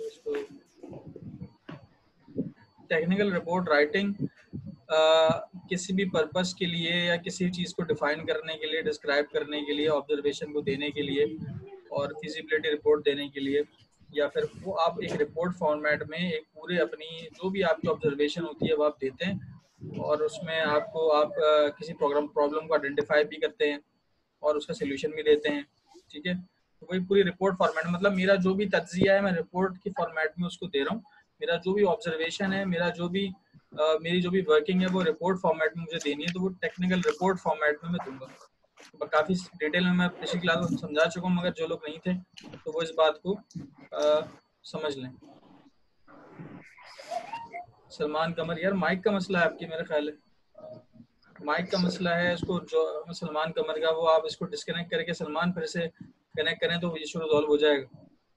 इसको technical report writing किसी भी पर्पस के लिए या किसी चीज़ को डिफाइन करने के लिए, डिस्क्राइब करने के लिए, ऑब्जर्वेशन को देने के लिए और फिजिबिलिटी रिपोर्ट देने के लिए, या फिर वो आप एक रिपोर्ट फॉर्मेट में एक पूरे अपनी जो भी आपकी ऑब्जर्वेशन होती है वो आप देते हैं और उसमें आपको आप किसी प्रॉब्लम को आइडेंटिफाई भी करते हैं और उसका सोल्यूशन भी देते हैं। ठीक है, तो वही पूरी रिपोर्ट फॉर्मेट, मतलब मेरा जो भी तज्जिया है मैं रिपोर्ट की फॉर्मेट में उसको दे रहा हूँ। मेरा जो भी ऑब्जर्वेशन है, मेरा जो भी मेरी जो भी वर्किंग है वो रिपोर्ट फॉर्मेट में मुझे देनी है, तो वो टेक्निकल रिपोर्ट फॉर्मेट में मैं दूंगा। तो काफ़ी डिटेल में मैं पिछली क्लास में समझा चुका हूँ, मगर जो लोग नहीं थे तो वो इस बात को समझ लें। सलमान कमर, यार माइक का मसला है आपकी, मेरा ख्याल है माइक का मसला है। इसको जो सलमान कमर का, वो आप इसको डिस्कनेक्ट करके सलमान फिर से कनेक्ट करें तो इशू रिजॉल्व हो जाएगा।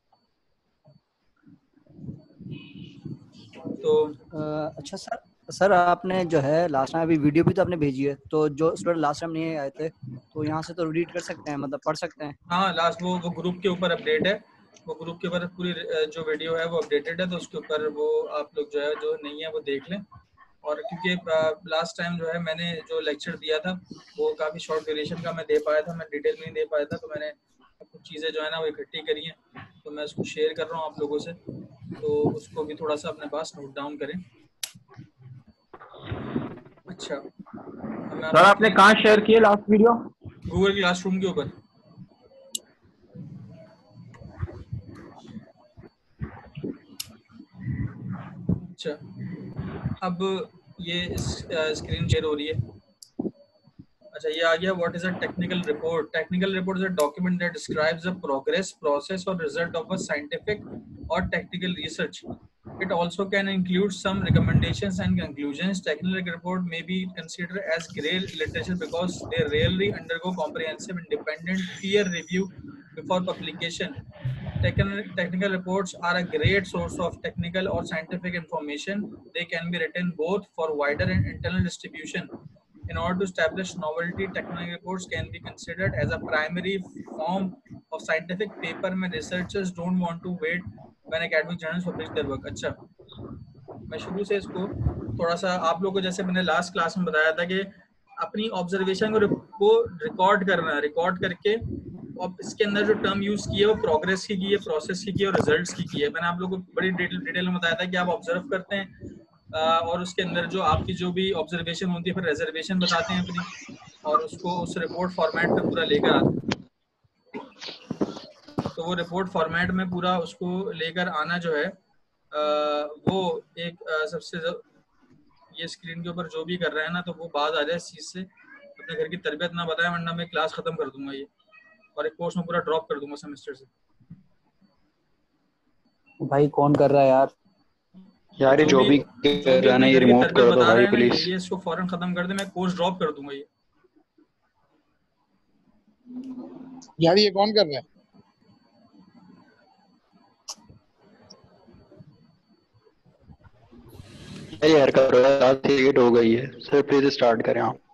तो अच्छा सर आपने जो है लास्ट टाइम अभी वीडियो भी तो आपने भेजी है, तो जो स्टूडेंट लास्ट टाइम नहीं आए थे तो यहाँ से तो रीड कर सकते हैं, मतलब पढ़ सकते हैं। हाँ, लास्ट वो ग्रुप के ऊपर अपडेट है, वो ग्रुप के ऊपर पूरी जो वीडियो है वो अपडेटेड है, तो उसके ऊपर वो आप लोग जो है जो नहीं है वो देख लें। और क्योंकि लास्ट टाइम जो है मैंने जो लेक्चर दिया था वो काफ़ी शॉर्ट ड्यूरेशन का मैं दे पाया था, मैं डिटेल में नहीं दे पाया था, तो मैंने कुछ चीज़ें जो है ना वो इकट्ठी करी हैं, तो मैं उसको शेयर कर रहा हूँ आप लोगों से, तो उसको भी थोड़ा सा अपने पास नोट डाउन करें। अच्छा, सर आपने कहाँ शेयर किए लास्ट वीडियो? गूगल क्लासरूम के ऊपर। अच्छा, अब ये स्क्रीन शेयर हो रही है। अच्छा, ये आ गया। What is a technical report? Technical report is a document that describes the progress, process और रिजल्ट ऑफ अ साइंटिफिक और technical research. It also can include some recommendations and conclusions. Technical report may be considered as gray literature because they rarely undergo comprehensive independent peer review before publication. Technical reports are a great source of technical or scientific information. They can be written both for wider and internal distribution. In order to establish novelty, technical reports can be considered as a primary form of scientific paper when researchers don't want to wait when academic journals publish their work. अच्छा, मैं शुरू से इसको थोड़ा सा आप लोगों को, जैसे मैंने लास्ट क्लास में बताया था कि अपनी ऑब्जर्वेशन को रिकॉर्ड करना है, रिकॉर्ड करके अब इसके अंदर जो टर्म यूज किए वो प्रोग्रेस की है, प्रोसेस की है और रिजल्ट्स की है। मैंने आप लोगों को बड़ी डिटेल में बताया था कि आप ऑब्जर्व करते हैं और उसके अंदर जो आपकी जो भी ऑब्जर्वेशन होती है फिर रिजर्वेशन बताते हैं अपनी, और उसको उस रिपोर्ट फॉर्मेट पे पूरा लेकर आते हैं। तो वो रिपोर्ट फॉर्मेट में पूरा उसको लेकर आना जो है वो एक सबसे ये स्क्रीन के ऊपर जो भी कर रहे हैं ना, तो वो बात आ जाए इस चीज़ से, अपने घर की तरबियत ना बताए, वरना मैं क्लास खत्म कर दूंगा ये और एक कोर्स में पूरा ड्रॉप कर दूंगा सेमेस्टर से। भाई कौन कर रहा है यार? यार ये जो भी कर रहा है ना ये रिमूव कर दो भाई प्लीज। ये इसको फौरन खत्म कर दे, मैं कोर्स ड्रॉप कर दूंगा ये। यार ये कौन कर रहा है? यार करो यार, टिकट हो गई है सर, प्लीज स्टार्ट करें आप।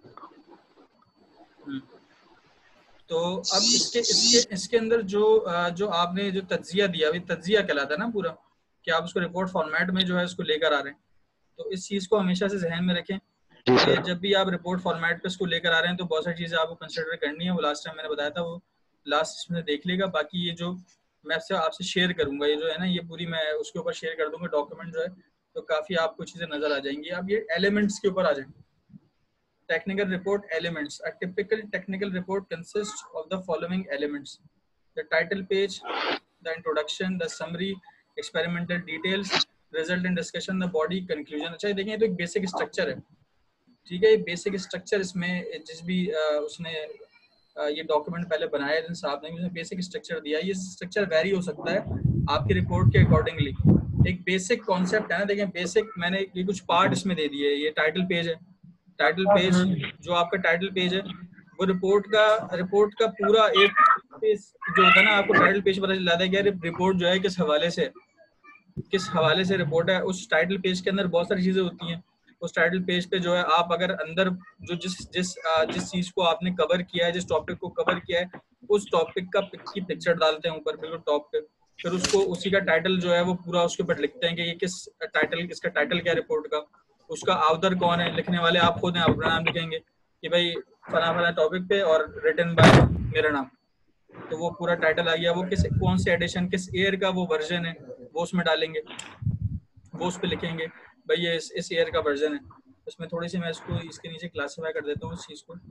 तो अब इसके अंदर जो आपने जो तज्जिया दिया, अभी तज्जिया कहलाता है ना पूरा, कि आप उसको रिपोर्ट फॉर्मेट में जो है उसको लेकर आ रहे हैं। तो इस चीज़ को हमेशा से जहन में रखें कि जब भी आप रिपोर्ट फॉर्मेट पे उसको लेकर आ रहे हैं तो बहुत सारी चीज़ें आपको कंसिडर करनी है। वो लास्ट टाइम मैंने बताया था, वो लास्ट में देख लेगा। बाकी ये जो मैं आपसे शेयर करूंगा, ये जो है ना ये पूरी मैं उसके ऊपर शेयर कर दूंगा डॉक्यूमेंट जो है, तो काफ़ी आपको चीज़ें नज़र आ जाएंगी। अब ये एलिमेंट्स के ऊपर आ जाएंगे। Technical report elements. A typical technical report consists of the following elements: the title page, the introduction, the summary, experimental details, result and discussion, the body, conclusion. अच्छा, ये देखें, तो एक बेसिक स्ट्रक्चर है, ठीक है। ये बेसिक स्ट्रक्चर इसमें जिस भी उसने ये डॉक्यूमेंट पहले बनाया जिन साहब ने, उसने बेसिक स्ट्रक्चर दिया। ये स्ट्रक्चर वेरी हो सकता है आपकी रिपोर्ट के अकॉर्डिंगली। एक बेसिक कॉन्सेप्ट है ना, देखें बेसिक मैंने ये कुछ पार्ट इसमें दे दिए। ये टाइटल पेज है, टाइटल पेज जो आपका टाइटल पेज है वो रिपोर्ट का पूरा एक पेज जो होता है ना, आपको टाइटल पेज पता चल जाता है कि यार रिपोर्ट जो है किस हवाले से रिपोर्ट है। उस टाइटल पेज के अंदर बहुत सारी चीजें होती हैं। उस टाइटल पेज पे जो है आप अगर अंदर जो जिस चीज को आपने कवर किया है, जिस टॉपिक को कवर किया है, उस टॉपिक की पिक्चर डालते हैं ऊपर बिल्कुल टॉप पे। फिर उसको उसी का टाइटल जो है वो पूरा उसके ऊपर लिखते हैं कि ये किस टाइटल, इसका टाइटल क्या है रिपोर्ट का, उसका ऑथर कौन है, लिखने वाले आप खुद हैं, आप अपना नाम लिखेंगे कि भाई फला फला टॉपिक पे और रिटन बाय मेरा नाम, तो वो पूरा टाइटल आ गया। वो किस कौन से एडिशन, किस ईयर का वो वर्जन है वो उसमें डालेंगे, वो उस पर लिखेंगे भाई ये इस ईयर का वर्जन है। उसमें थोड़ी सी मैं इसको इसके नीचे क्लासीफाई कर देता हूँ इस चीज़ को,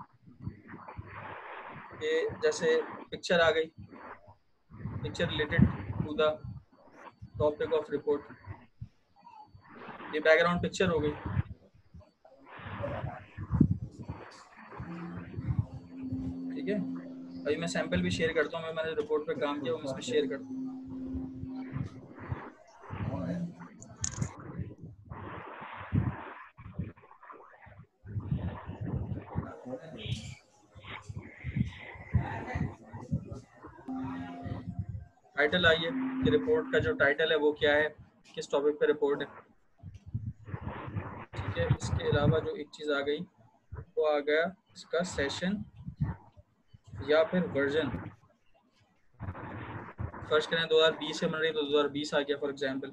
कि जैसे पिक्चर आ गई, picture related to the topic of report, ये बैकग्राउंड पिक्चर हो गई। ठीक है, अभी मैं सैंपल भी शेयर करता हूँ, मैंने रिपोर्ट पे काम किया वो मैं इसमें शेयर करता हूँ। टाइटल आइए कि रिपोर्ट का जो टाइटल है वो क्या है, किस टॉपिक पे रिपोर्ट है। ठीक है, इसके अलावा जो एक चीज़ आ गई वो आ गया इसका सेशन या फिर वर्जन। फर्स्ट करें 2020 से बन रही तो 2020 आ गया फॉर एग्जांपल।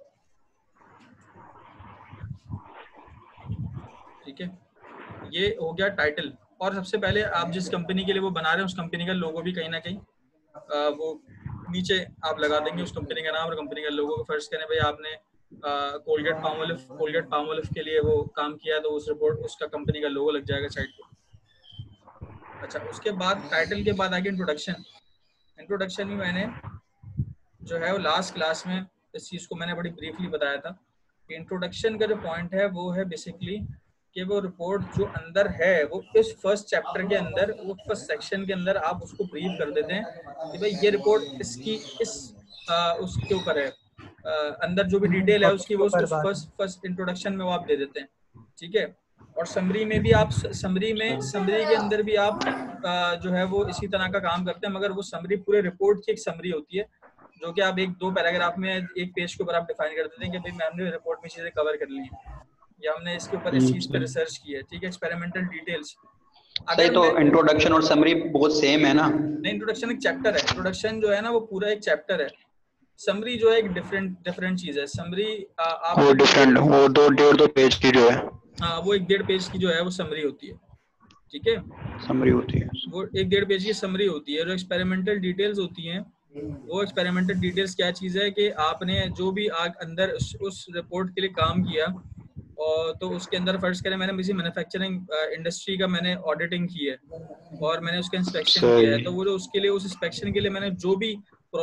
ठीक है, ये हो गया टाइटल। और सबसे पहले आप जिस कंपनी के लिए वो बना रहे हैं उस कंपनी का लोगो भी कहीं ना कहीं वो नीचे आप लगा देंगे, उस कंपनी का नाम और कंपनी का लोगो। फर्स्ट करें भाई आपने कोलगेट पामोलिव के लिए वो काम किया तो उस रिपोर्ट उसका कंपनी का लोगो लग जाएगा साइड पे। अच्छा, उसके बाद टाइटल के बाद आगे इंट्रोडक्शन। इंट्रोडक्शन में मैंने जो है वो लास्ट क्लास में इस चीज़ को मैंने बड़ी ब्रीफली बताया था कि इंट्रोडक्शन का जो पॉइंट है वो है बेसिकली कि वो रिपोर्ट जो अंदर है वो इस फर्स्ट चैप्टर के अंदर, वो फर्स्ट सेक्शन के अंदर आप उसको ब्रीफ कर देते हैं कि भाई ये रिपोर्ट इसकी उसके ऊपर है, अंदर जो भी डिटेल है उसकी वो फर्स्ट इंट्रोडक्शन में वो आप दे देते हैं। ठीक है, और समरी में भी आप समरी के अंदर भी आप जो है वो इसी तरह का काम करते हैं, मगर वो समरी पूरे रिपोर्ट की एक समरी होती है जो कि आप 1-2 पैराग्राफ में एक पेज के ऊपर आप डिफाइन कर देते हैं कि भाई हमने रिपोर्ट में चीजें कवर कर ली हैं या हमने इसके ऊपर इस चीज पे रिसर्च की है। ठीक है, एक्सपेरिमेंटल डिटेल्स। सही, तो इंट्रोडक्शन और समरी बहुत सेम है ना? नहीं, इंट्रोडक्शन एक चैप्टर है, इंट्रोडक्शन जो है ना वो पूरा एक चैप्टर है, समरी जो है एक डिफरेंट चीज है। समरी आप वो डिफरेंट, वो 2-1.5 पेज की जो है, हाँ वो 1-1.5 पेज की जो है वो समरी होती है। ठीक है, समरी होती है, वो 1-1.5 पेज की समरी होती है। जो एक्सपेरिमेंटल डिटेल्स होती हैं वो एक्सपेरिमेंटल डिटेल्स क्या चीज़ है कि आपने जो भी अंदर उस रिपोर्ट के लिए काम किया और तो उसके अंदर फर्ज करें मैंने किसी मैन्युफैक्चरिंग इंडस्ट्री का मैंने ऑडिटिंग की है और मैंने उसका इंस्पेक्शन किया है, तो वो जो उसके लिए उस इंस्पेक्शन के लिए मैंने जो भी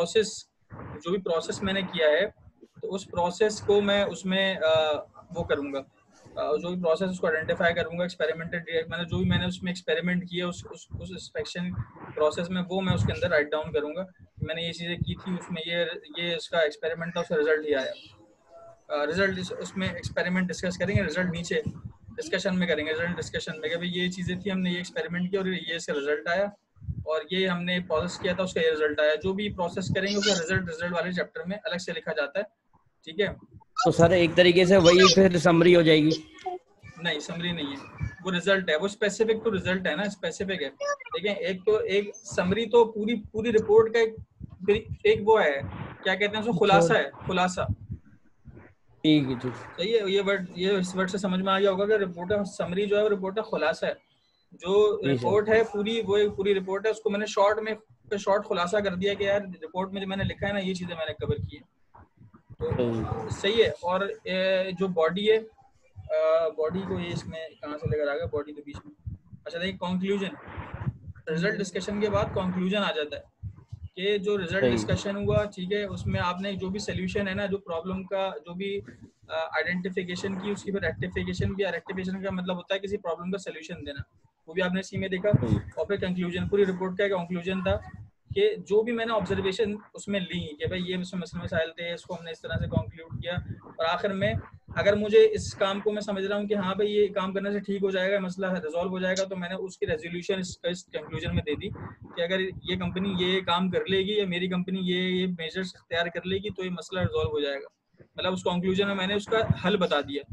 प्रोसेस मैंने किया है तो उस प्रोसेस को मैं उसमें वो करूँगा, जो भी प्रोसेस उसको आइडेंटिफाई करूंगा। एक्सपेरिमेंटल मैंने जो भी मैंने उसमें एक्सपेरिमेंट किया उस इंस्पेक्शन प्रोसेस में वो मैं उसके अंदर राइट डाउन करूंगा कि मैंने ये चीज़ें की थी, उसमें ये इसका एक्सपेरिमेंट था, उसका रिजल्ट ही आया। रिजल्ट उसमें एक्सपेरिमेंट डिस्कस करेंगे, रिजल्ट नीचे डिस्कशन में करेंगे, रिजल्ट डिस्कशन में कि भाई ये चीज़ें थी, हमने ये एक्सपेरिमेंट किया और ये इसका रिजल्ट आया और ये हमने प्रोसेस किया था उसका ये रिजल्ट आया। जो भी प्रोसेस करेंगे उसका रिजल्ट वाले चैप्टर में अलग से लिखा जाता है। ठीक है, तो सर एक तरीके से वही फिर समरी हो जाएगी? नहीं, समरी नहीं है, वो रिजल्ट है, वो स्पेसिफिक तो रिजल्ट है ना, स्पेसिफिक है। देखिए एक समरी तो पूरी रिपोर्ट का एक वो है, क्या कहते हैं उसको, खुलासा है, खुलासा। ठीक है, ठीक सही है, ये इस वर्ड से समझ में आ गया होगा कि रिपोर्ट है समरी जो है वो रिपोर्ट का खुलासा है। जो रिपोर्ट है पूरी रिपोर्ट है, उसको मैंने शॉर्ट खुलासा कर दिया कि यार रिपोर्ट में जो मैंने लिखा है ना ये चीजें मैंने कवर की है, तो सही है। और जो बॉडी है, बॉडी को ये इसमें कहाँ से लेकर आ गया, बॉडी के बीच में। अच्छा देखिए, कंक्लूजन, रिजल्ट डिस्कशन के बाद कंक्लूजन आ जाता है कि जो रिजल्ट डिस्कशन हुआ, ठीक है, उसमें आपने जो भी सोल्यूशन है ना, जो प्रॉब्लम का जो भी आइडेंटिफिकेशन की, उसकी फिर रेक्टिफिकेशन भी। रेक्टिफिकेशन का मतलब होता है किसी प्रॉब्लम का सोल्यूशन देना, वो भी आपने इसी में देखा। और फिर कंक्लूजन, पूरी रिपोर्ट का कंक्लूजन था कि जो भी मैंने ऑब्जर्वेशन उसमें ली कि भाई ये मसले मसाइल थे, इसको हमने इस तरह से कंक्लूड किया और आखिर में अगर मुझे इस काम को मैं समझ रहा हूँ कि हाँ भाई ये काम करने से ठीक हो जाएगा, मसला रिजॉल्व हो जाएगा, तो मैंने उसकी रेजोल्यूशन इस कंक्लूजन में दे दी कि अगर ये कंपनी ये काम कर लेगी या मेरी कंपनी ये मेजर्स तैयार कर लेगी तो ये मसला रिजॉल्व हो जाएगा। मतलब उस कंक्लूजन में मैंने उसका हल बता दिया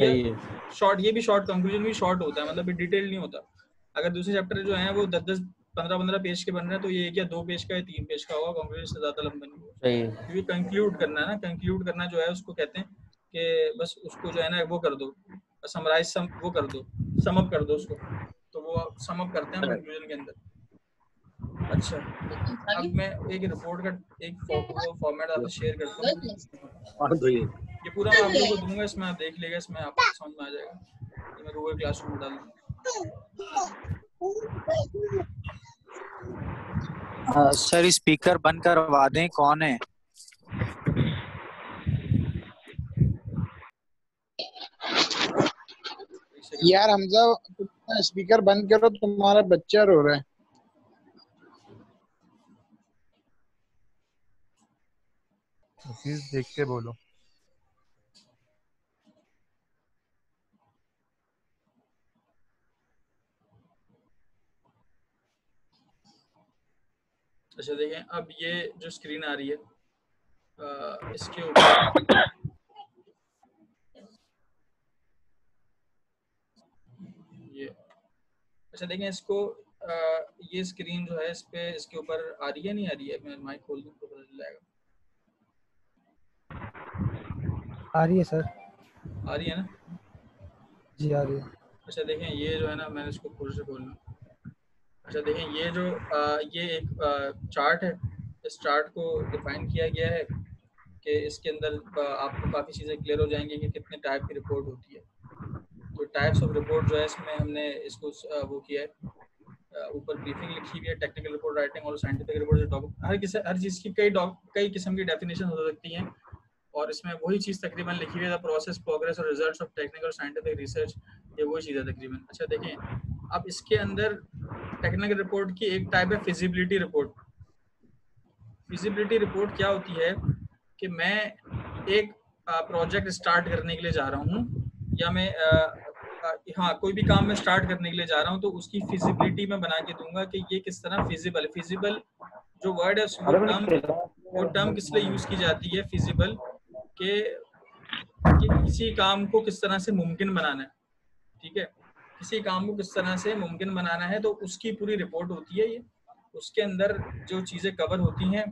शॉर्ट। ये भी शॉर्ट कंक्लूजन भी शॉर्ट होता है, मतलब डिटेल नहीं होता। अगर दूसरे चैप्टर जो है वो 10-10 15 पेज के बन रहे हैं तो ये क्या 2 पेज का या 3 पेज का होगा, कंक्लूजन से ज्यादा लंबा नहीं होगा। सही है। क्योंकि कंक्लूड करना है ना, कंक्लूड करना जो है उसको कहते हैं कि बस उसको जो है ना वो कर दो, समराइज वो कर दो, सम अप कर दो उसको, तो वो सम अप करते हैं कंक्लूजन के अंदर। अच्छा, अब मैं एक रिपोर्ट का एक फॉर्मेट आपसे शेयर करता हूँ, ये पूरा मैं आप लोगों को दूंगा, इसमें आप देख लेगा, इसमें आपको समझ में आ जाएगा। ये मैं गूगल क्लासरूम में डाल दूंगा। सर स्पीकर बंद करवा दें, कौन है? यार हमजा स्पीकर बंद करो, तुम्हारा बच्चा रो रहा है। प्लीज देख के बोलो। अच्छा देखें, अब ये जो स्क्रीन आ रही है इसके ऊपर ये, अच्छा देखें इसको, ये स्क्रीन जो है इस पे इसके ऊपर आ रही है नहीं आ रही है, मैं माइक खोल दूं तो पता चल जाएगा। आ रही है सर। आ रही है ना? जी आ रही है। अच्छा देखें ये जो है ना, मैंने इसको खोल से खोलना। अच्छा देखें ये जो ये एक चार्ट है, इस चार्ट को डिफाइन किया गया है कि इसके अंदर आपको काफ़ी चीज़ें क्लियर हो जाएंगी कि कितने टाइप की रिपोर्ट होती है। तो टाइप्स ऑफ रिपोर्ट जो है इसमें हमने इसको वो किया है, ऊपर ब्रीफिंग लिखी हुई है, टेक्निकल रिपोर्ट राइटिंग और साइंटिफिक रिपोर्ट, हर चीज़ की कई किस्म की डेफिनेशन हो सकती हैं, और इसमें वही चीज़ तकरीबन लिखी हुई है, प्रोसेस, प्रोग्रेस और results of technical scientific research, ये वही चीज़ है तकरीबन। अच्छा देखें, अब इसके अंदर टेक्निकल रिपोर्ट की एक टाइप है फिजिबिलिटी रिपोर्ट। फिजिबिलिटी रिपोर्ट क्या होती है कि मैं एक प्रोजेक्ट स्टार्ट करने के लिए जा रहा हूँ, या मैं हाँ कोई भी काम मैं स्टार्ट करने के लिए जा रहा हूँ, तो उसकी फिजिबिलिटी मैं बना के दूंगा कि ये किस तरह फिजिबल। फिजिबल जो वर्ड है वो टर्म किस लिए यूज की जाती है फिजिबल, कि किसी काम को किस तरह से मुमकिन बनाना है, ठीक है, किसी काम को किस तरह से मुमकिन बनाना है, तो उसकी पूरी रिपोर्ट होती है ये। उसके अंदर जो चीज़ें कवर होती हैं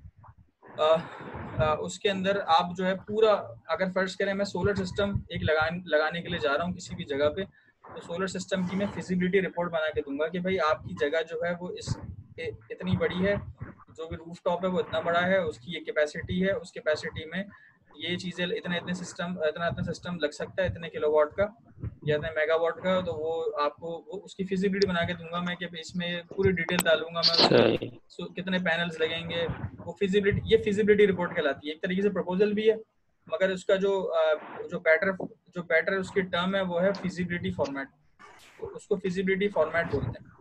उसके अंदर आप जो है पूरा, अगर फर्ज करें मैं सोलर सिस्टम एक लगाने के लिए जा रहा हूँ किसी भी जगह पे, तो सोलर सिस्टम की मैं फिजिबिलिटी रिपोर्ट बना के दूंगा कि भाई आपकी जगह जो है वो इतनी बड़ी है, जो भी रूफ टॉप है वो इतना बड़ा है, उसकी ये कैपेसिटी है, उस कैपेसिटी में ये चीज़ें इतना सिस्टम लग सकता है, इतने किलोवाट का या इतने मेगावाट का, तो वो आपको वो उसकी फिजिबिलिटी बना के दूंगा मैं कि इसमें पूरी डिटेल डालूंगा मैं, कितने पैनल्स लगेंगे, वो फिजिबिलिटी, ये फिजिबिलिटी रिपोर्ट कहलाती है। एक तरीके से प्रपोजल भी है, मगर उसका जो बेटर उसकी टर्म है वो है फिजिबिलिटी फॉर्मेट, उसको फिजिबिलिटी फॉर्मेट बोलते हैं।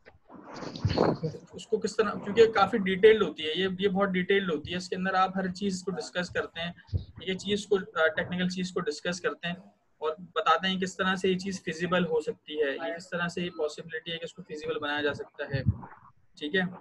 उसको किस तरह, क्योंकि काफी डिटेल्ड होती है ये बहुत डिटेल्ड होती है, इसके अंदर आप हर चीज को डिस्कस करते हैं, ये चीज को टेक्निकल चीज को डिस्कस करते हैं और बताते हैं किस तरह से ये चीज फिजिबल हो सकती है, ये किस तरह से ये पॉसिबिलिटी है कि इसको फिजिबल बनाया जा सकता है, ठीक है।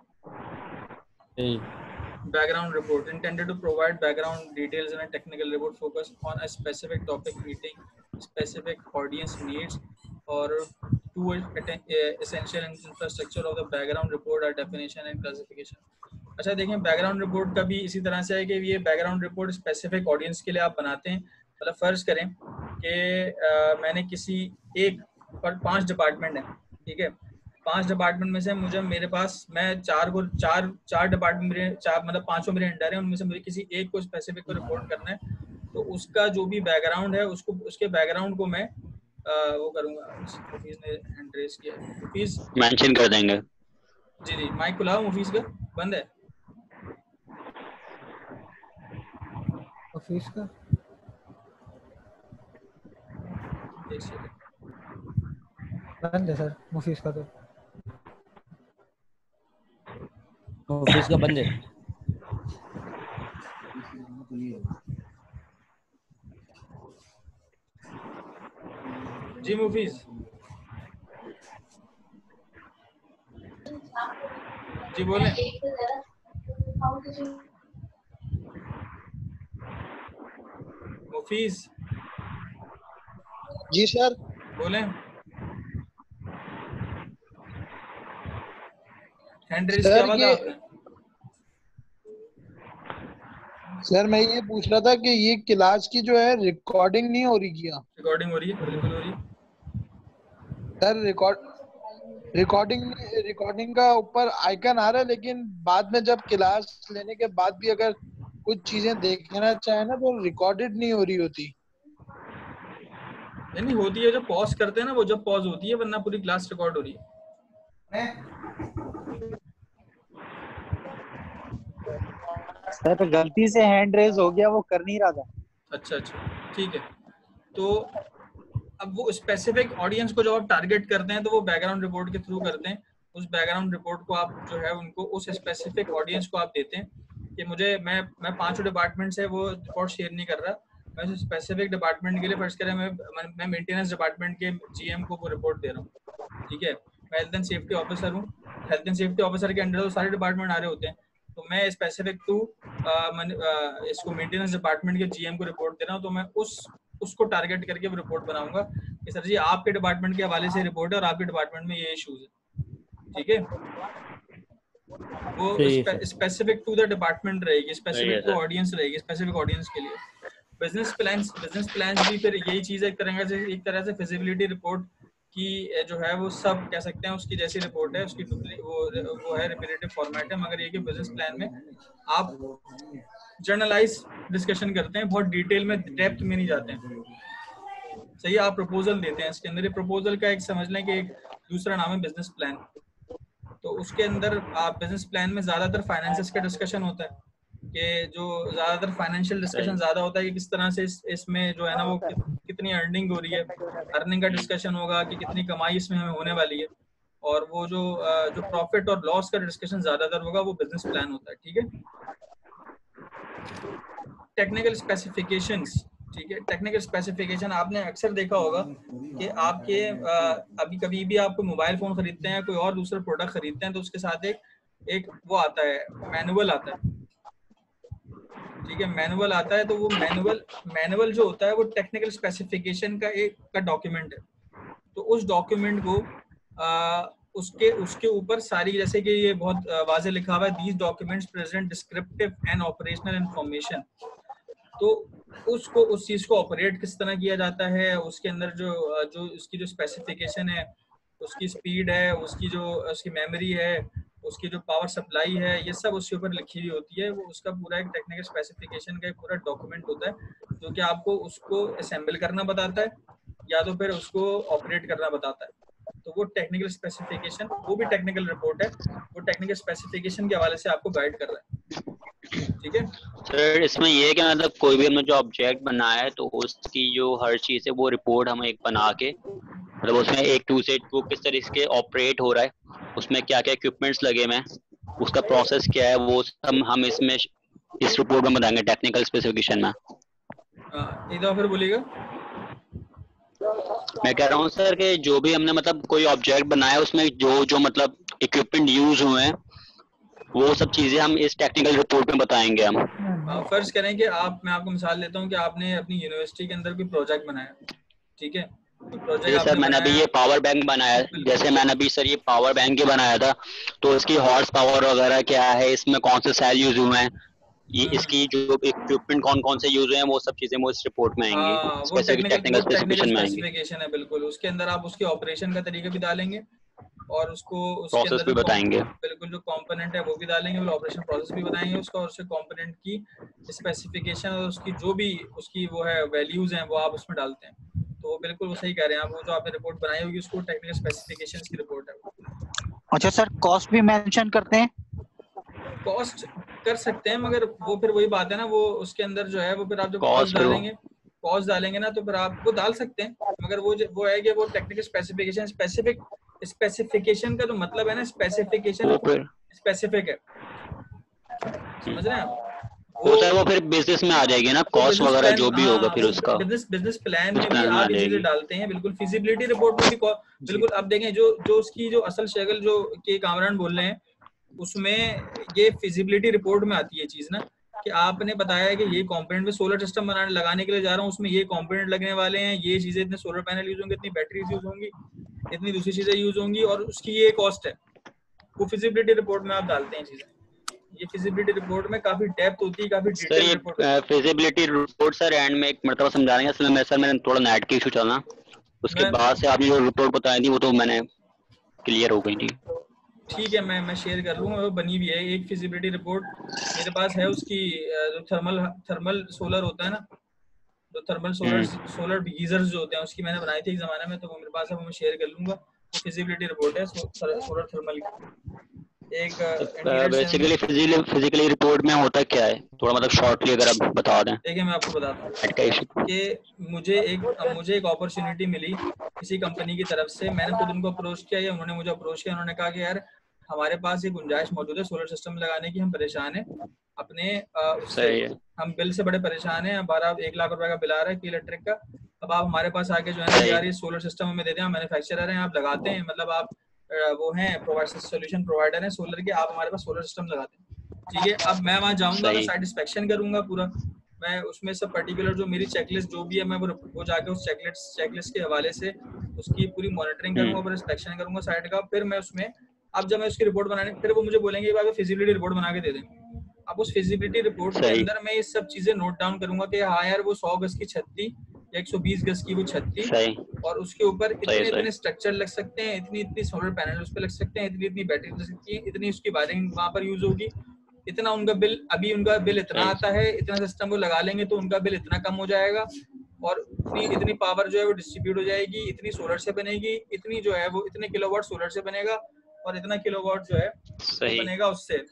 Background report intended to provide background details in a technical report focused on a specific topic meeting specific audience needs or to essential infrastructure of the background report are definition and classification। अच्छा देखें, background report का भी इसी तरह से है कि ये बैकग्राउंड रिपोर्ट स्पेसिफिक ऑडियंस के लिए आप बनाते हैं। मतलब फर्ज करें कि मैंने किसी एक पर 5 डिपार्टमेंट है, ठीक है, 5 डिपार्टमेंट में से मेरे पास मैं चार डिपार्टमेंट मेरे मतलब 5 मेरे अंडर है, उनमें से मुझे किसी एक को स्पेसिफिक को रिपोर्ट करना है, तो उसका जो भी बैकग्राउंड है उसके बैकग्राउंड को मैं वो करूंगा। मुफीज ने हैंड रेज किया है, मुफीज मेंशन कर देंगे। जी माइक खुलाओ, मुफीज का बंद है, मुफीज का बंद है सर, मुफीज का तो ऑफिस का बंद है। जी मुफीज जी बोले। मुफीज जी सर बोले। हैंड रेज सर, किया हुआ था ये- आपने? सर मैं ये पूछ रहा था कि ये क्लास की जो है रिकॉर्डिंग नहीं हो रही क्या? रिकॉर्डिंग हो रही है, बिल्कुल हो रही है। सर रिकॉर्डिंग का ऊपर आइकन आ रहा है, लेकिन बाद में जब क्लास लेने के बाद भी अगर कुछ चीजें देखना चाहे ना तो रिकॉर्डेड नहीं हो रही होती। नहीं होती है, जब पॉज करते हैं ना वो जब पॉज होती है, वरना पूरी क्लास रिकॉर्ड हो रही है। सर गलती से हैंड रेज हो गया, वो कर नहीं रहा था। अच्छा ठीक है। तो अब वो स्पेसिफिक ऑडियंस को जब आप टारगेट करते हैं तो वो बैकग्राउंड रिपोर्ट के थ्रू करते हैं। उस बैकग्राउंड रिपोर्ट को आप जो है उनको उस स्पेसिफिक ऑडियंस को आप देते हैं कि मुझे मैं 5 डिपार्टमेंट से वो रिपोर्ट शेयर नहीं कर रहा, मैं उस स्पेसिफिक डिपार्टमेंट के लिए फर्स्ट करें मैं मेंटेनेंस डिपार्टमेंट के जीएम को वो रिपोर्ट दे रहा हूँ। ठीक है, मैं हेल्थ एंड सेफ्टी ऑफिसर हूँ, हेल्थ एंड सेफ्टी ऑफिसर के अंडर तो सारे डिपार्टमेंट आ रहे होते हैं, तो मैं स्पेसिफिक टू इसको मेंटेनेंस डिपार्टमेंट के जीएम को रिपोर्ट दे रहा हूँ, तो मैं उसको टारगेट करके वो रिपोर्ट बनाऊंगा कि सर जी आपके डिपार्टमेंट के हवाले से रिपोर्ट है और आपके डिपार्टमेंट में ये इश्यूज है। ठीक है, वो स्पेसिफिक टू द डिपार्टमेंट रहेगी, स्पेसिफिक टू ऑडियंस रहेगी, स्पेसिफिक ऑडियंस के लिए। बिजनेस प्लान्स भी फिर यही चीज है, एक तरह से फिजिबिलिटी रिपोर्ट की जो है वो सब कह सकते हैं उसकी जैसी रिपोर्ट है, उसकी वो है रिपीटेटिव फॉर्मेट है, मगर ये कि बिजनेस प्लान में आप जर्नलाइज डिस्कशन करते हैं, बहुत डिटेल में डेप्थ में नहीं जाते हैं। सही, आप प्रपोजल देते हैं, इसके अंदर प्रपोजल का एक समझ लें कि एक दूसरा नाम है बिजनेस प्लान। तो उसके अंदर आप बिजनेस प्लान में ज्यादातर फाइनेंसेस का डिस्कशन होता है कि जो ज्यादातर फाइनेंशियल डिस्कशन ज्यादा होता है कि किस तरह से इसमें जो है ना वो कितनी अर्निंग हो रही है, अर्निंग का डिस्कशन होगा कि कितनी कमाई इसमें हमें होने वाली है, और वो जो प्रॉफिट और लॉस का डिस्कशन ज्यादातर होगा वो बिजनेस प्लान होता है। ठीक है, टेक्निकल स्पेसिफिकेशंस। ठीक है, टेक्निकल स्पेसिफिकेशन आपने अक्सर देखा होगा कि आपके अभी कभी भी आप कोई मोबाइल फोन खरीदते हैं, कोई और दूसरा प्रोडक्ट खरीदते हैं, तो उसके साथ एक वो आता है, मैनुअल आता है। ठीक है, मैनुअल आता है, तो वो मैनुअल जो होता है वो टेक्निकल स्पेसिफिकेशन का डॉक्यूमेंट है। तो उस डॉक्यूमेंट को उसके ऊपर सारी, जैसे कि ये बहुत वाज़ेह लिखा हुआ है, these documents present descriptive and operational information. तो उसको उस चीज को ऑपरेट किस तरह किया जाता है, उसके अंदर जो उसकी जो स्पेसिफिकेशन है, उसकी स्पीड है, उसकी मेमोरी है, उसकी जो पावर सप्लाई है, ये सब उसके ऊपर लिखी हुई होती है। वो उसका पूरा एक टेक्निकल स्पेसिफिकेशन का एक पूरा डॉक्यूमेंट होता है, जो कि आपको उसको असेंबल करना बताता है या तो फिर उसको ऑपरेट करना बताता है। तो वो टेक्निकल स्पेसिफिकेशन, वो भी टेक्निकल रिपोर्ट है, वो टेक्निकल स्पेसिफिकेशन के हवाले से आपको गाइड कर रहा है। ठीक है सर, इसमें ये है कि मतलब कोई भी हमने जो ऑब्जेक्ट बनाया है तो उसकी जो हर चीज है वो रिपोर्ट हम एक बना के, मतलब उसमें एक टू से वो किस तरीके से ऑपरेट हो रहा है, उसमें क्या क्या इक्विपमेंट्स लगे हुए हैं, उसका प्रोसेस क्या है, वो हम इसमें इस रिपोर्ट में बताएंगे टेक्निकल स्पेसिफिकेशन में। एक दफा फिर बोलिएगा। मैं कह रहा हूँ सर कि जो भी हमने मतलब कोई ऑब्जेक्ट बनाया है उसमें जो मतलब इक्विपमेंट यूज हुए हैं वो सब चीजें हम इस टेक्निकल रिपोर्ट में बताएंगे हम। फर्ज करें कि मैं आपको मिसाल देता हूँ कि आपने अपनी यूनिवर्सिटी के अंदर कोई प्रोजेक्ट बनाया, ठीक है, तो प्रोजेक्ट सर मैंने अभी ये पावर बैंक बनाया, जैसे मैंने अभी सर ये पावर बैंक ही बनाया था, तो इसकी हॉर्स पावर वगैरह क्या है, इसमें कौन से सेल यूज हुए हैं, ये इसकी जो इक्विपमेंट कौन कौन से यूज हुए हैं, वो सब चीजें वो इस रिपोर्ट में आएंगी, वो टेक्निकल स्पेसिफिकेशन में आएंगी। स्पेसिफिकेशन है, बिल्कुल। उसके अंदर आप उसके ऑपरेशन का तरीका भी डालेंगे और उसके प्रोसेस अंदर भी बताएंगे, बिल्कुल जो कंपोनेंट है वो भी डालेंगे, और ऑपरेशन प्रोसेस भी बताएंगे उसका, और उसके कंपोनेंट की स्पेसिफिकेशन और उसकी जो भी उसकी वो है वैल्यूज हैं वो आप उसमें डालते हैं। तो वो बिल्कुल वो सही कह रहे हैं आप, वो जो आपने रिपोर्ट बनाई होगी उसको टेक्निकल स्पेसिफिकेशंस की रिपोर्ट है। अच्छा सर, कॉस्ट भी मेंशन करते हैं? कॉस्ट कर सकते हैं, मगर वो फिर वही बात है ना, वो उसके अंदर जो है वो फिर आप जो कॉस्ट डालेंगे ना तो फिर आप वो डाल सकते हैं, मगर वो है कि वो टेक्निकल स्पेसिफिकेशन का जो मतलब है ना, स्पेसिफिकेशन स्पेसिफिक है, समझ रहे हैं आप? वो सर वो फिर बिजनेस में आ जाएगी ना, कॉस्ट वगैरह जो भी होगा फिर उसका बिजनेस प्लान में भी आप ये चीजें डालते हैं, बिल्कुल। फिजिबिलिटी रिपोर्ट में भी बिल्कुल। अब देखें जो उसकी जो असल शक्ल जो के कामरान बोल रहे हैं उसमें ये फिजिबिलिटी रिपोर्ट में आती है चीज ना, कि आपने बताया कि ये कंपोनेंट में सोलर सिस्टम लगाने के लिए जा रहा हूँ, उसमें ये कंपोनेंट लगने वाले हैं, ये चीजें, इतने सोलर पैनल यूज होंगे, इतनी बैटरीज यूज होंगी, इतनी दूसरी चीजें यूज होंगी, और उसकी ये कॉस्ट है। वो फिजिबिलिटी रिपोर्ट में आप डालते हैं चीजें। ये फिजिबिलिटी रिपोर्ट में काफी डेप्थ होती है, काफी सर डिटेल ये report. Feasibility report sir end में एक मरतबा समझा देंगे, असल में सर मैंने थोड़ा नेट की इशू चलना, उसके मैं बाद से आपने जो रिपोर्ट बताई थी वो तो मैंने क्लियर हो गई थी। ठीक है, मैं शेयर कर लूँगा, वो बनी हुई है एक फिजिबिलिटी रिपोर्ट मेरे पास है उसकी। जो थर्मल सोलर होता है ना, जो थर्मल सोलर गीजर्स जो होते हैं उसकी मैंने बनाई थी एक जमाने में, तो वो मेरे पास है, वो मैं शेयर कर लूंगा। वो फिजिबिलिटी रिपोर्ट है सोलर थर्मल की। एक बेसिकली फिजिकली रिपोर्ट में होता क्या है, थोड़ा मतलब शॉर्टली अगर आप बता दें। देखिए मैं आपको बताता हूँ कि मुझे एक अपॉर्चुनिटी मिली किसी कंपनी की तरफ से। मैंने खुद उनको अप्रोच किया या उन्होंने मुझे अप्रोच किया। उन्होंने कहा कि यार हमारे पास एक गुंजाइश मौजूद है सोलर सिस्टम लगाने की, हम परेशान हैं अपने उससे, हम बिल से बड़े परेशान हैं। हमारा 1 लाख रुपए का बिल आ रहा है कि इलेक्ट्रिक का। अब आप हमारे पास आके जो है ना यार ये सोलर सिस्टम हमें दे दें, हम मैन्युफैक्चरर हैं, आप लगाते हैं, मतलब आप वो हैं सोल्यूशन प्रोवाइडर हैं सोलर के, आप हमारे पास सोलर सिस्टम लगाते हैं, ठीक है। अब मैं वहाँ जाऊंगा, मैं सेटिस्फेक्शन करूंगा पूरा, मैं उसमें सब पर्टिकुलर जो मेरी चेकलिस्ट जो भी है मैं वो जाके उस चेकलिस्ट के हवाले से उसकी पूरी मॉनिटरिंग करूंगा, और इंस्पेक्शन करूंगा साइट का। फिर मैं उसमें, अब जब मैं उसकी रिपोर्ट बनाने, फिर वो मुझे बोलेंगे आप फिजिबिलिटी रिपोर्ट बना के दे दें। अब उस फिजिबिलिटी रिपोर्ट के अंदर मैं ये सब चीजें नोट डाउन करूंगा कि हाँ यार वो 100 गज की छत थी, 120 गज की वो छत थी, और उसके ऊपर इतने स्ट्रक्चर लग सकते हैं, इतनी सोलर पैनल उस पर लग सकते हैं, इतनी बैटरी लग सकती है, इतनी उसकी वायरिंग वहां पर यूज होगी, इतना उनका बिल, अभी उनका बिल इतना आता है, इतना सिस्टम वो लगा लेंगे तो उनका बिल इतना कम हो जाएगा, और इतनी पावर जो है वो डिस्ट्रीब्यूट हो जाएगी, इतनी सोलर से बनेगी, इतनी जो है वो इतने किलोवाट सोलर से बनेगा, और इतना किलोवाट जो है वो बनेगा उससे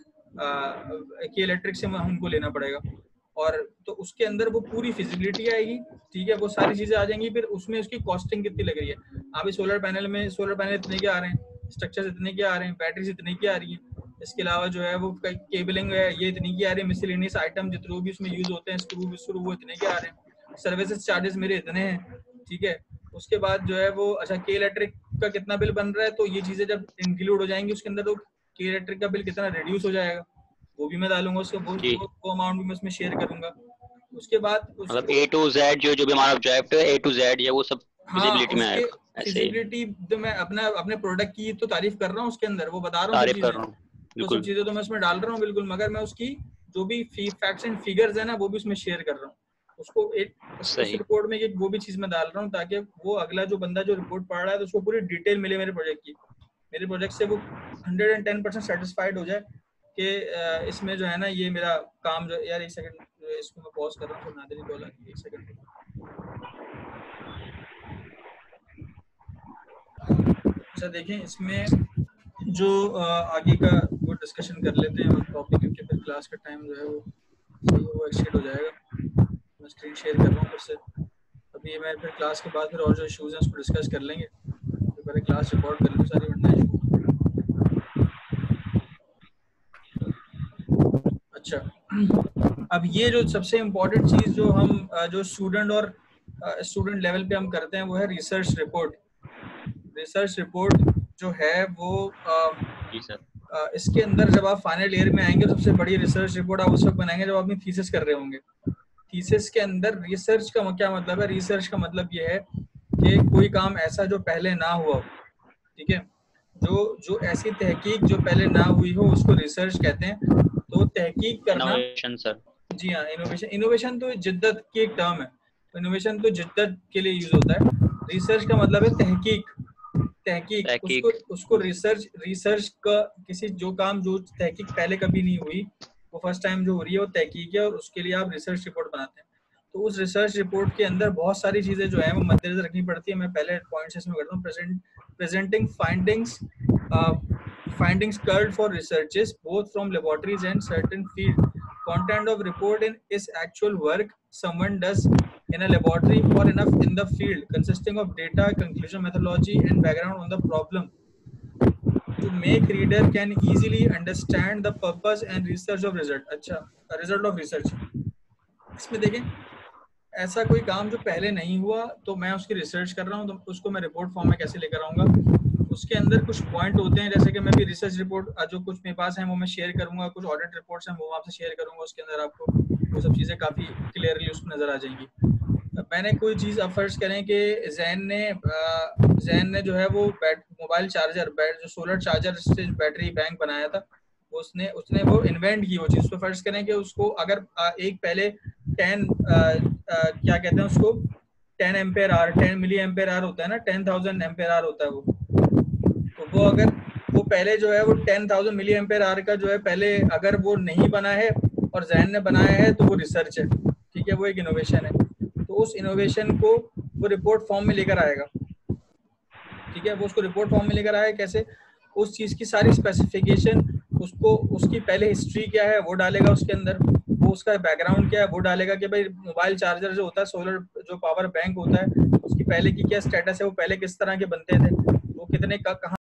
कि इलेक्ट्रिक से हमको लेना पड़ेगा। और तो उसके अंदर वो पूरी फिजिबिलिटी आएगी, ठीक है, वो सारी चीजें आ जाएंगी। फिर उसमें उसकी कॉस्टिंग कितनी लग रही है, अभी सोलर पैनल इतने के आ रहे हैं, स्ट्रक्चर इतने के आ रहे हैं, बैटरीज इतने की आ रही है, इसके अलावा जो है वो केबलिंग है ये इतनी की आ रही है, मिसलेनियस आइटम जितने भी उसमें यूज होते हैं, स्क्रू वो इतने के आ रहे हैं, सर्विसेज चार्जेस मेरे इतने हैं, ठीक है। उसके बाद जो है वो अच्छा के इलेक्ट्रिक का कितना बिल बन रहा है, तो ये चीजें जब इंक्लूड हो जाएंगी उसके अंदर, तो के इलेक्ट्रिक का बिल कितना रिड्यूस हो जाएगा वो भी मैं डालूंगा, उसका वो अमाउंट भी मैं उसमें शेयर करूंगा। उसके बाद मतलब A to Z जो भी हमारा ऑब्जेक्ट है A to Z ये वो सब फिजिबिलिटी में आएगा। फिजिबिलिटी तो मैं अपने प्रोडक्ट की तो तारीफ कर रहा हूँ, उसके अंदर वो बता रहा हूँ तो सब चीजें तो मैं उसमें डाल रहा हूँ बिल्कुल, मगर मैं उसकी जो भी फैक्ट्स एंड फिगर्स है ना वो भी उसमें शेयर कर रहा हूँ, उसको उस रिपोर्ट में एक वो भी चीज मैं डाल रहा हूँ, ताकि वो अगला जो बंदा जो रिपोर्ट पढ़ रहा है तो उसको पूरी डिटेल मिले मेरे प्रोजेक्ट की, मेरे प्रोजेक्ट से वो 110% सेटिस्फाइड हो जाए कि इसमें जो है ना ये मेरा काम जो, यार एक सेकंड इसको मैं पॉज कर रहा हूँ, नादिर बोला एक सेकंड। अच्छा देखें इसमें जो आगे का वो डिस्कशन कर लेते हैं टॉपिक, क्योंकि फिर क्लास का टाइम जो है वो एक्सीड हो जाएगा। मैं स्क्रीन शेयर कर रहा हूँ फिर से, अभी मैं फिर क्लास के बाद फिर और जो इश्यूज हैं उसको डिस्कस कर लेंगे, तो पहले क्लास रिकॉर्ड कर लूँ सारी, वरना इशू। अच्छा अब ये जो सबसे इम्पोर्टेंट चीज जो हम जो स्टूडेंट लेवल पे हम करते हैं वो है रिसर्च रिपोर्ट। रिसर्च रिपोर्ट जो है वो इसके अंदर जब आप फाइनल ईयर में आएंगे सबसे बड़ी रिसर्च रिपोर्ट आप उस वक्त बनाएंगे जब आप अपनी थीसिस कर रहे होंगे। थीसिस के अंदर रिसर्च का क्या मतलब है, रिसर्च का मतलब ये है कि कोई काम ऐसा जो पहले ना हुआ हो, ठीक है, जो ऐसी तहकीक जो पहले ना हुई हो उसको रिसर्च कहते हैं। तो तहकीक करना, जी हाँ, इनोवेशन तो जिद्दत की एक टर्म है, तो इनोवेशन तो जिद्दत के लिए यूज होता है। रिसर्च का मतलब है तहकीक। उसको रिसर्च का किसी जो काम जो तहकीक पहले कभी नहीं हुई वो फर्स्ट टाइम जो हो रही है वो तहकीक है, और उसके लिए आप रिसर्च रिपोर्ट बनाते हैं। तो उस रिसर्च रिपोर्ट के अंदर बहुत सारी चीजें जो है वो मद्देनजर रखनी पड़ती है। मैं पहले पॉइंट्स इसमें करता हूँ। Presenting findings culled for researches both from laboratories and certain field. Content of report is actual work someone does in a laboratory or in the field, consisting of data, conclusion, methodology, and background on the problem to make reader can easily understand the purpose and research of result. अच्छा, result of research इसमें देखें ऐसा कोई काम जो पहले नहीं हुआ तो मैं उसकी रिसर्च कर रहा हूँ, तो उसको मैं रिपोर्ट फॉर्म में कैसे लेकर आऊंगा। उसके अंदर कुछ पॉइंट होते हैं, जैसे कि मैं भी रिसर्च रिपोर्ट जो कुछ मेरे पास है वो मैं शेयर करूंगा, कुछ ऑडिट रिपोर्ट्स हैं वो आपसे शेयर करूंगा, उसके अंदर आपको वो सब चीज़ें काफ़ी क्लियरली उसमें नज़र आ जाएंगी। मैंने कोई चीज अब फर्ज करें कि जैन ने जो है वो मोबाइल चार्जर जो सोलर चार्जर से बैटरी बैंक बनाया था, उसने वो इन्वेंट की वो चीज। उसको फर्ज करें कि उसको अगर एक पहले 10 क्या कहते हैं उसको 10 ampere hour 10 milli ampere hour होता है ना, 10,000 एम्पेयर आर होता है वो। तो वो अगर वो पहले जो है वो 10,000 मिली एम्पेयर आर का जो है पहले अगर वो नहीं बना है और जैन ने बनाया है तो वो रिसर्च है, ठीक है, वो एक इनोवेशन है। तो उस इनोवेशन को वो रिपोर्ट फॉर्म में लेकर आएगा, ठीक है। वो उसको रिपोर्ट फॉर्म में लेकर आएगा कैसे, उस चीज की सारी स्पेसिफिकेशन, उसको उसकी पहले हिस्ट्री क्या है वो डालेगा उसके अंदर, वो उसका बैकग्राउंड क्या है वो डालेगा कि भाई मोबाइल चार्जर जो होता है, सोलर जो पावर बैंक होता है, उसकी पहले की क्या स्टेटस है, वो पहले किस तरह के बनते थे, वो कितने कहाँ